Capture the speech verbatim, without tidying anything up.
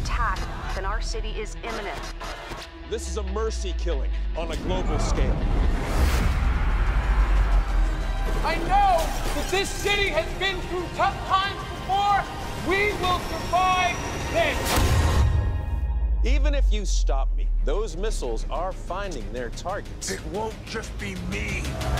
attack, then our city is imminent. This is a mercy killing on a global scale. I know that this city has been through tough times before. We will survive this. Even if you stop me, those missiles are finding their targets. It won't just be me.